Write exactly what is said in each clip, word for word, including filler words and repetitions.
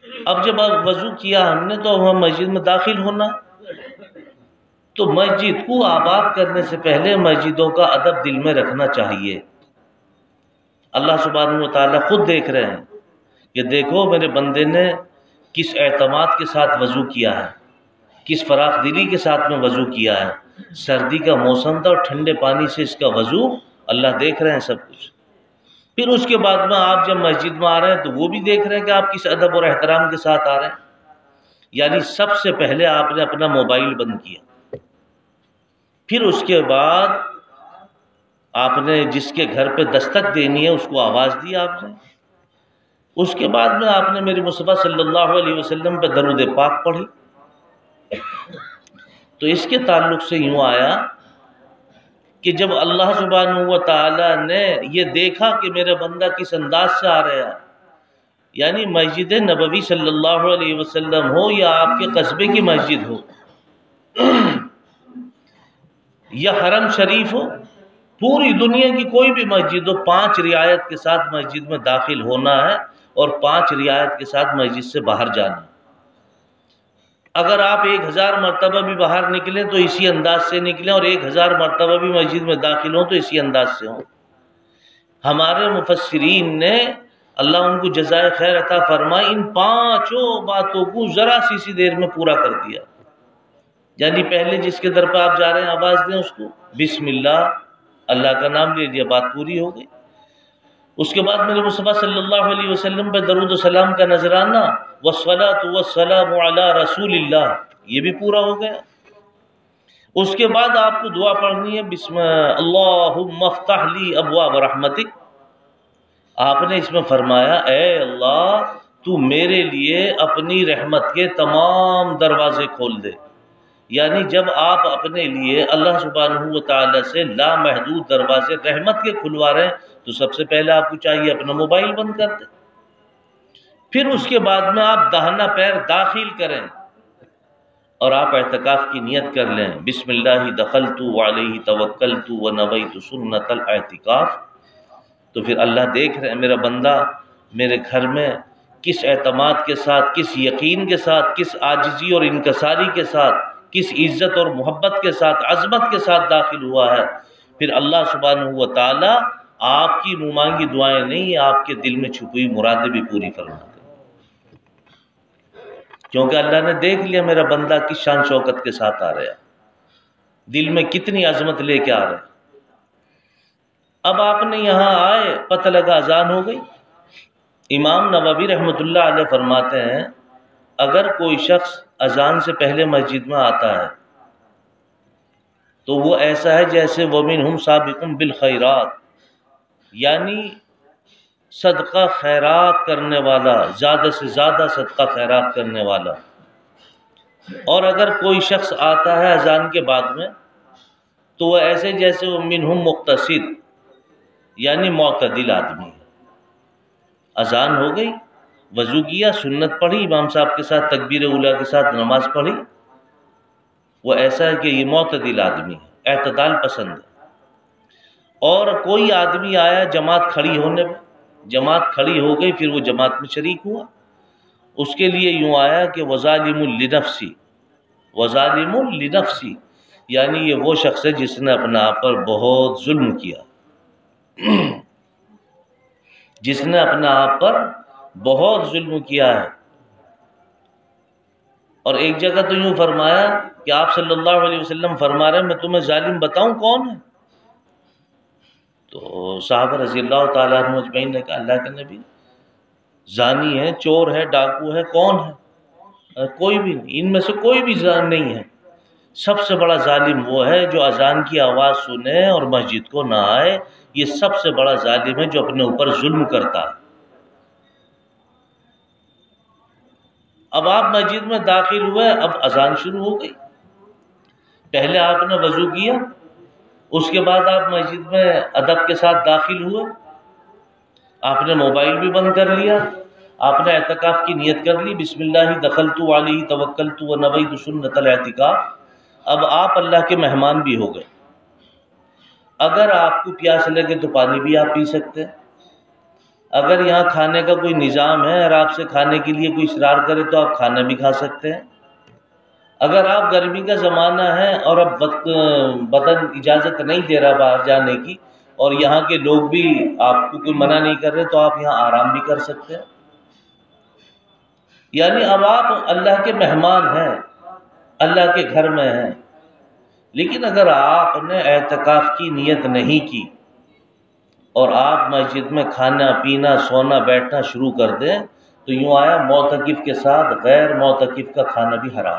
اب جب وضو کیا ہم نے تو ہم مسجد میں داخل ہونا، تو مسجد کو آباد کرنے سے پہلے مسجدوں کا ادب دل میں رکھنا چاہیے۔ اللہ سبحانہ و تعالیٰ خود دیکھ رہے ہیں کہ دیکھو میرے بندے نے کس اعتماد کے ساتھ وضو کیا ہے، کس فراخ دلی کے ساتھ میں وضو کیا ہے۔ سردی کا موسم تھا اور ٹھنڈے پانی سے اس کا وضو، اللہ دیکھ رہے ہیں سب کچھ۔ پھر اس کے بعد میں آپ جب مسجد میں آ رہے ہیں تو وہ بھی دیکھ رہے ہیں کہ آپ کس ادب اور احترام کے ساتھ آ رہے ہیں۔ یعنی سب سے پہلے آپ نے اپنا موبائل بند کیا، پھر اس کے بعد آپ نے جس کے گھر پہ دستک دینی ہے اس کو آواز دی آپ نے، اس کے بعد میں آپ نے میرے مصطفیٰ صلی اللہ علیہ وسلم پہ درود پاک پڑھی۔ تو اس کے تعلق سے یوں آیا کہ جب اللہ سبحانہ و تعالیٰ نے یہ دیکھا کہ میرا بندہ کس انداز سے آ رہا ہے، یعنی مسجد نبوی صلی اللہ علیہ وسلم ہو یا آپ کے قصبے کی مسجد ہو یا حرم شریف ہو، پوری دنیا کی کوئی بھی مسجد ہو، پانچ رعایت کے ساتھ مسجد میں داخل ہونا ہے اور پانچ رعایت کے ساتھ مسجد سے باہر جانا ہے۔ اگر آپ ایک ہزار مرتبہ بھی باہر نکلیں تو اسی انداز سے نکلیں، اور ایک ہزار مرتبہ بھی مسجد میں داخل ہوں تو اسی انداز سے ہوں۔ ہمارے مفسرین نے، اللہ ان کو جزائے خیر عطا فرمائے، ان پانچوں باتوں کو ذرا سی سی دیر میں پورا کر دیا۔ یعنی پہلے جس کے در پہ آپ جا رہے ہیں آواز دیں اس کو، بسم اللہ، اللہ کا نام لے لیا، بات پوری ہو گئی۔ اس کے بعد میرے مصطفیٰ صلی اللہ علیہ وسلم پہ درود و سلام کا نذرانہ، والصلاۃ والسلام علی رسول اللہ، یہ بھی پورا ہو گیا۔ اس کے بعد آپ کو دعا پڑھنی ہے، بسم اللہم افتح لی ابواب رحمتک۔ آپ نے اس میں فرمایا، اے اللہ تو میرے لیے اپنی رحمت کے تمام دروازے کھول دے۔ یعنی جب آپ اپنے لیے اللہ سبحانہ و تعالیٰ سے لامحدود دروازے رحمت کے کھلوا رہے ہیں تو سب سے پہلے آپ کو چاہیے اپنا موبائل بند کر دیں۔ پھر اس کے بعد میں آپ داہنا پیر داخل کریں اور آپ اعتکاف کی نیت کر لیں، بسم اللہ دخلت وعلیہ توکلت ونویت سنت الاعتکاف۔ تو پھر اللہ دیکھ رہے ہیں میرا بندہ میرے گھر میں کس اعتماد کے ساتھ، کس یقین کے ساتھ، کس عاجزی اور انکساری کے ساتھ، کس عزت اور محبت کے ساتھ، عظمت کے ساتھ داخل ہوا ہے۔ پھر اللہ سبحانہ و تعالیٰ آپ کی منہ مانگی دعائیں نہیں، آپ کے دل میں چھپی ہوئی مرادیں بھی پوری فرماتے ہیں، کیونکہ اللہ نے دیکھ لیا میرا بندہ کس شان شوکت کے ساتھ آ رہا ہے، دل میں کتنی عظمت لے کے آ رہا ہے۔ اب آپ نے یہاں آئے، پتہ لگا اذان ہو گئی۔ امام نووی رحمۃ اللہ علیہ فرماتے ہیں، اگر کوئی شخص اذان سے پہلے مسجد میں آتا ہے تو وہ ایسا ہے جیسے وَمِنْهُمْ سَابِقٌ بِالْخَيْرَاتِ، یعنی صدقہ خیرات کرنے والا، زیادہ سے زیادہ صدقہ خیرات کرنے والا۔ اور اگر کوئی شخص آتا ہے اذان کے بعد میں تو وہ ایسے جیسے وَمِنْهُمْ مُقْتَصِد، یعنی معتدل آدمی ہے۔ اذان ہو گئی، وضو کیا، سنت پڑھی، امام صاحب کے ساتھ تکبیر اولیٰ کے ساتھ نماز پڑھی، وہ ایسا ہے کہ یہ معتدل آدمی ہے، اعتدال پسند ہے۔ اور کوئی آدمی آیا جماعت کھڑی ہونے میں، جماعت کھڑی ہو گئی، پھر وہ جماعت میں شریک ہوا، اس کے لیے یوں آیا کہ وَظَالِمٌ لِنَفْسِ، وَظَالِمٌ لِنَفْسِ، یعنی یہ وہ شخص ہے جس نے اپنے آپ پر بہت ظلم کیا، جس نے اپنے آپ پر بہت ظلم کیا ہے۔ اور ایک جگہ تو یوں فرمایا کہ آپ صلی اللہ علیہ وسلم فرما رہے ہیں، میں تمہیں ظالم بتاؤں کون ہے؟ تو صحابہ رضی اللہ تعالیٰ عنہ اجمعین نے کہا، اللہ کے نبی، زانی ہے، چور ہے، ڈاکو ہے، کون ہے؟ کوئی بھی نہیں، ان میں سے کوئی بھی ظالم نہیں ہے۔ سب سے بڑا ظالم وہ ہے جو اذان کی آواز سنے اور مسجد کو نہ آئے، یہ سب سے بڑا ظالم ہے جو اپنے اوپر ظلم کرتا ہے۔ اب آپ مسجد میں داخل ہوئے، اب اذان شروع ہو گئی، پہلے آپ نے وضو کیا، اس کے بعد آپ مسجد میں ادب کے ساتھ داخل ہوئے، آپ نے موبائل بھی بند کر لیا، آپ نے اعتکاف کی نیت کر لی، بسم اللہ دخلت علیہ توکلت ونویت سنت الاعتکاف۔ اب آپ اللہ کے مہمان بھی ہو گئے۔ اگر آپ کو پیاس لگے تو پانی بھی آپ پی سکتے ہیں، اگر یہاں کھانے کا کوئی نظام ہے اور آپ سے کھانے کے لیے کوئی اصرار کرے تو آپ کھانا بھی کھا سکتے ہیں۔ اگر آپ گرمی کا زمانہ ہے اور اب بدن اجازت نہیں دے رہا باہر جانے کی اور یہاں کے لوگ بھی آپ کو کوئی منع نہیں کر رہے تو آپ یہاں آرام بھی کر سکتے ہیں۔ یعنی اب آپ اللہ کے مہمان ہیں، اللہ کے گھر میں ہیں، لیکن اگر آپ نے اعتکاف کی نیت نہیں کی اور آپ مسجد میں کھانا پینا سونا بیٹھنا شروع کر دیں تو یوں آیا معتکف کے ساتھ غیر معتکف کا کھانا بھی حرام۔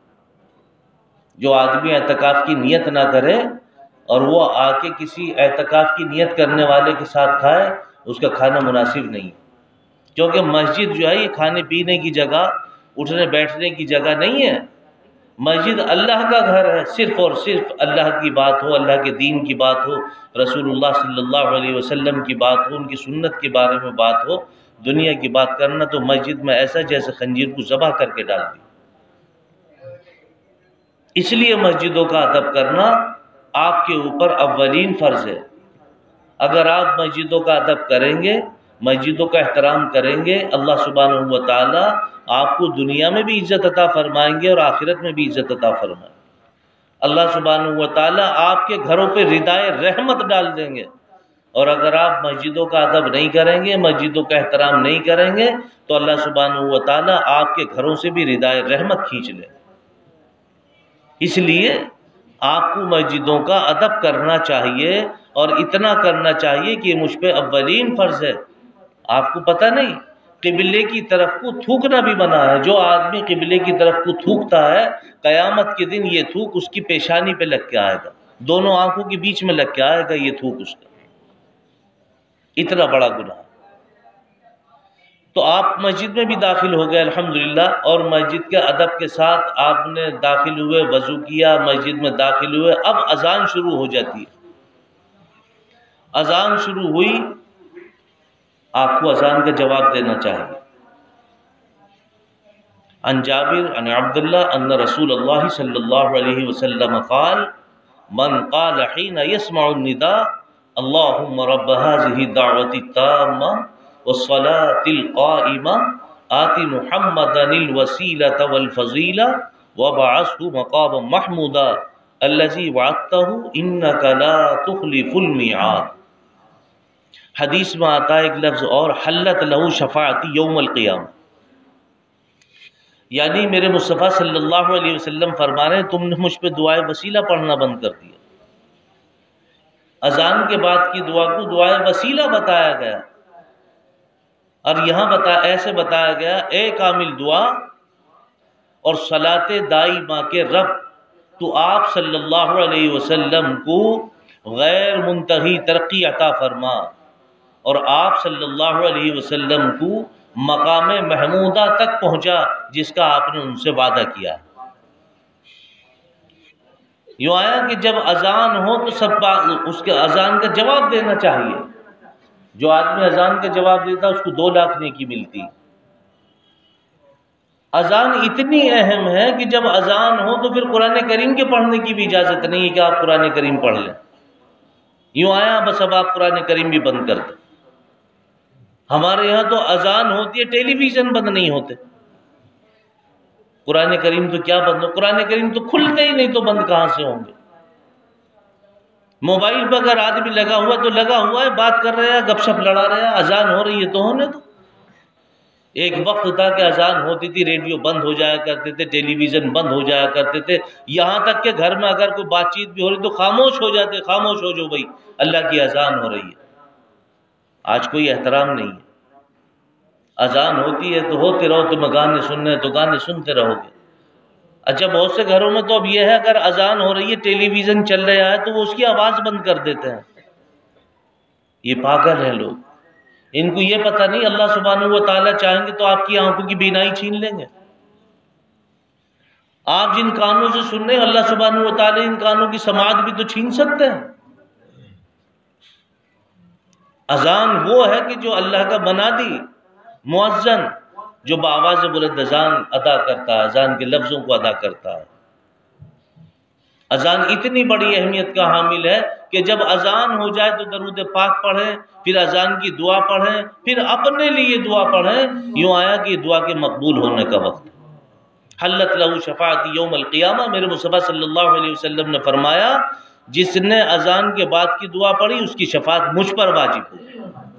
جو آدمی اعتکاف کی نیت نہ کرے اور وہ آ کے کسی اعتکاف کی نیت کرنے والے کے ساتھ کھائے، اس کا کھانا مناسب نہیں، کیونکہ مسجد جو ہے یہ کھانے پینے کی جگہ اٹھنے بیٹھنے کی جگہ نہیں ہے۔ مسجد اللہ کا گھر ہے، صرف اور صرف اللہ کی بات ہو، اللہ کے دین کی بات ہو، رسول اللہ صلی اللہ علیہ وسلم کی بات ہو، ان کی سنت کے بارے میں بات ہو۔ دنیا کی بات کرنا تو مسجد میں ایسا جیسے خنجر کو ذبح کر کے ڈال دی۔ اس لیے مسجدوں کا ادب کرنا آپ کے اوپر اولین فرض ہے۔ اگر آپ مسجدوں کا ادب کریں گے، مسجدوں کا احترام کریں گے، اللہ سبحانہ و تعالی آپ کو دنیا میں بھی عزت عطا فرمائیں گے اور آخرت میں بھی عزت عطا فرمائیں گے۔ اللہ سبحانہ و تعالی آپ کے گھروں پہ ردائے رحمت ڈال دیں گے، اور اگر آپ مسجدوں کا ادب نہیں کریں گے، مسجدوں کا احترام نہیں کریں گے تو اللہ سبحانہ و تعالی آپ کے گھروں سے بھی ردائے رحمت کھینچ لیں۔ اس لیے آپ کو مسجدوں کا ادب کرنا چاہیے اور اتنا کرنا چاہیے کہ مجھ پہ اولین فرض ہے۔ آپ کو پتہ نہیں قبلے کی طرف کو تھوکنا بھی منع ہے۔ جو آدمی قبلے کی طرف کو تھوکتا ہے قیامت کے دن یہ تھوک اس کی پیشانی پہ لگ کے آئے گا، دونوں آنکھوں کے بیچ میں لگ کے آئے گا یہ تھوک اس کا، اتنا بڑا گناہ۔ تو آپ مسجد میں بھی داخل ہو گئے الحمدللہ، اور مسجد کے ادب کے ساتھ آپ نے داخل ہوئے، وضو کیا، مسجد میں داخل ہوئے، اب اذان شروع ہو جاتی ہے۔ اذان شروع ہوئی، آپ کو اذان کا جواب دینا چاہیے۔ عن جابر عن عبداللہ ان رسول اللہ صلی اللہ علیہ وسلم قال من قال حين يسمع النداء اللهم رب هذه الدعوة التامة والصلاة القائمة آت محمدا الوسيلة والفضيلة وابعثه مقاما محمودا الذي وعدته إنك لا تخلف الميعاد۔ حدیث میں آتا ہے ایک لفظ اور، حلت لہو شفاعتی یوم القیامہ، یعنی میرے مصطفیٰ صلی اللہ علیہ وسلم فرما رہے ہیں تم نے مجھ پہ دعائے وسیلہ پڑھنا بند کر دیا۔ اذان کے بعد کی دعا کو دعائے وسیلہ بتایا گیا، اور یہاں بتا ایسے بتایا گیا اے کامل دعا اور صلاۃ دائمہ کے رب، تو آپ صلی اللہ علیہ وسلم کو غیر منتہی ترقی عطا فرما، اور آپ صلی اللہ علیہ وسلم کو مقام محمودہ تک پہنچا جس کا آپ نے ان سے وعدہ کیا۔ یوں آیا کہ جب اذان ہو تو سب اس کے اذان کا جواب دینا چاہیے۔ جو آدمی اذان کا جواب دیتا اس کو دو لاکھ نیکی ملتی۔ اذان اتنی اہم ہے کہ جب اذان ہو تو پھر قرآن کریم کے پڑھنے کی بھی اجازت نہیں ہے کہ آپ قرآن کریم پڑھ لیں۔ یوں آیا بس اب آپ قرآن کریم بھی بند کر دیں۔ ہمارے یہاں تو اذان ہوتی ہے ٹیلی ویژن بند نہیں ہوتے، قرآن کریم تو کیا بند ہو، قرآن کریم تو کھلتے ہی نہیں تو بند کہاں سے ہوں گے۔ موبائل پہ اگر آدمی لگا ہوا تو لگا ہوا ہے، بات کر رہا ہے، گپ شپ لڑا رہا ہے، اذان ہو رہی ہے تو ہونے دو۔ ایک وقت تھا کہ اذان ہوتی تھی ریڈیو بند ہو جایا کرتے تھے، ٹیلی ویژن بند ہو جایا کرتے تھے، یہاں تک کہ گھر میں اگر کوئی بات چیت بھی ہو رہی تو خاموش ہو جاتے، خاموش ہو جو بھائی اللہ کی اذان ہو رہی ہے۔ آج کوئی احترام نہیں ہے۔ اذان ہوتی ہے تو ہوتے رہو، تمہیں گانے سننے تو گانے سنتے رہو گے۔ اچھا بہت سے گھروں میں تو اب یہ ہے اگر اذان ہو رہی ہے ٹیلی ویژن چل رہا ہے تو وہ اس کی آواز بند کر دیتے ہیں۔ یہ پاگل ہیں لوگ، ان کو یہ پتہ نہیں اللہ سبحانہ و تعالیٰ چاہیں گے تو آپ کی آنکھوں کی بینائی چھین لیں گے۔ آپ جن کانوں سے سن رہے ہیں اللہ سبحانہ و تعالیٰ ان کانوں کی سماعت بھی تو چھین سکتے ہیں۔ اذان وہ ہے کہ جو اللہ کا بنا دی مؤذن، جو بآواز بلند اذان ادا کرتا ہے، اذان کے لفظوں کو ادا کرتا ہے۔ اذان اتنی بڑی اہمیت کا حامل ہے کہ جب اذان ہو جائے تو درود پاک پڑھیں، پھر اذان کی دعا پڑھیں، پھر اپنے لیے دعا پڑھیں. یوں آیا کہ دعا کے مقبول ہونے کا وقت. حلت لہ شفاعت یوم القیامہ، میرے مصطفیٰ صلی اللہ علیہ وسلم نے فرمایا جس نے اذان کے بعد کی دعا پڑھی اس کی شفاعت مجھ پر واجب ہوگی.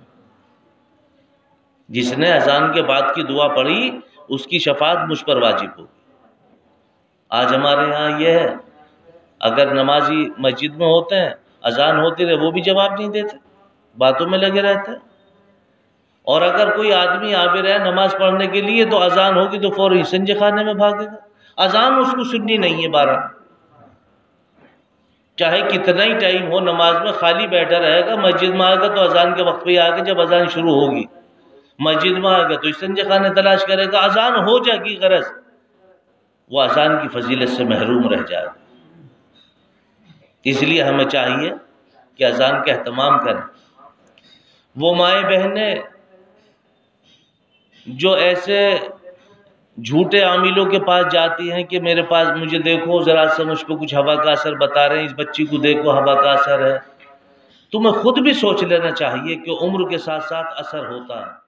جس نے اذان کے بعد کی دعا پڑھی اس کی شفاعت مجھ پر واجب ہوگی. آج ہمارے یہاں یہ ہے، اگر نمازی مسجد میں ہوتے ہیں اذان ہوتی رہے وہ بھی جواب نہیں دیتے، باتوں میں لگے رہتے ہیں. اور اگر کوئی آدمی عابر ہے نماز پڑھنے کے لیے تو اذان ہوگی تو فوری سنجے خانے میں بھاگے گا. اذان اس کو سننی نہیں ہے. بارہ چاہے کتنا ہی ٹائم ہو نماز میں خالی بیٹھا رہے گا. مسجد میں آئے گا تو اذان کے وقت پہ آ کے جب اذان شروع ہوگی مسجد میں آئے گا تو استنجے خانے تلاش کرے گا. اذان ہو جائے گی غرض وہ اذان کی فضیلت سے محروم رہ جائے گا. اس لیے ہمیں چاہیے کہ اذان کا اہتمام کریں. وہ مائیں بہنیں جو ایسے جھوٹے عاملوں کے پاس جاتی ہیں کہ میرے پاس مجھے دیکھو ذرا سا مجھ پہ کچھ ہوا کا اثر بتا رہے ہیں، اس بچی کو دیکھو ہوا کا اثر ہے، تمہیں خود بھی سوچ لینا چاہیے کہ عمر کے ساتھ ساتھ اثر ہوتا ہے.